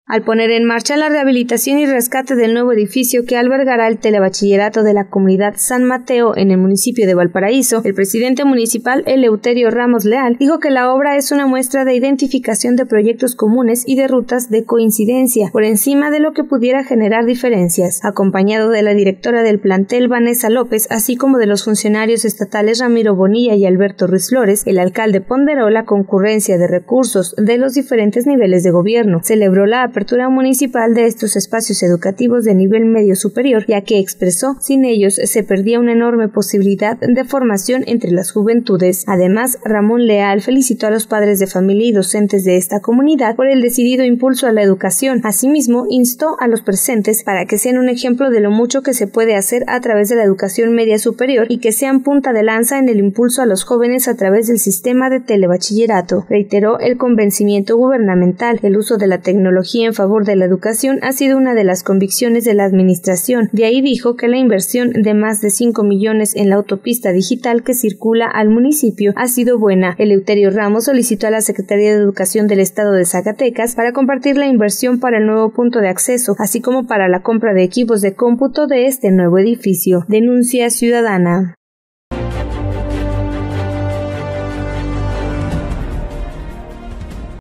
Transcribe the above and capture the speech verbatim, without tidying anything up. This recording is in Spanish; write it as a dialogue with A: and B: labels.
A: Al poner en marcha la rehabilitación y rescate del nuevo edificio que albergará el telebachillerato de la comunidad San Mateo en el municipio de Valparaíso, el presidente municipal Eleuterio Ramos Leal dijo que la obra es una muestra de identificación de proyectos comunes y de rutas de coincidencia, por encima de lo que pudiera generar diferencias. Acompañado de la directora del plantel Vanessa López, así como de los funcionarios estatales Ramiro Bonilla y Alberto Ruiz Flores, el alcalde ponderó la concurrencia de recursos de los diferentes niveles de gobierno. Celebró la apertura municipal de estos espacios educativos de nivel medio superior, ya que expresó, sin ellos se perdía una enorme posibilidad de formación entre las juventudes. Además, Ramón Leal felicitó a los padres de familia y docentes de esta comunidad por el decidido impulso a la educación. Asimismo, instó a los presentes para que sean un ejemplo de lo mucho que se puede hacer a través de la educación media superior y que sean punta de lanza en el impulso a los jóvenes a través del sistema de telebachillerato. Reiteró el convencimiento gubernamental. El uso de la tecnología en favor de la educación ha sido una de las convicciones de la administración. De ahí dijo que la inversión de más de cinco millones en la autopista digital que circula al municipio ha sido buena. Eleuterio Ramos solicitó a la Secretaría de Educación del Estado de Zacatecas para compartir la inversión para el nuevo punto de acceso, así como para la compra de equipos de cómputo de este nuevo edificio. Denuncia Ciudadana.